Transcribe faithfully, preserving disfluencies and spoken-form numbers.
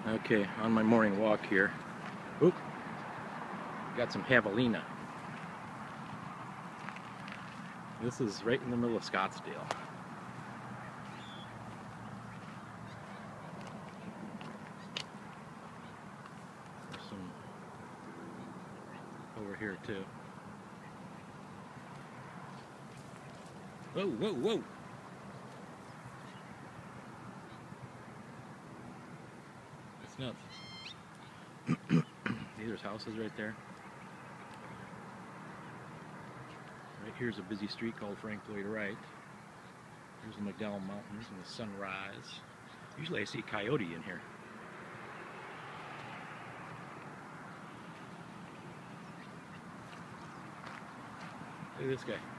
Okay, on my morning walk here. Oop, got some javelina. This is right in the middle of Scottsdale. There's some over here too. Whoa, whoa, whoa! It's nuts. There's houses right there. Right here's a busy street called Frank Lloyd Wright. Here's the McDowell Mountains and the sunrise. Usually I see a coyote in here. Look at this guy.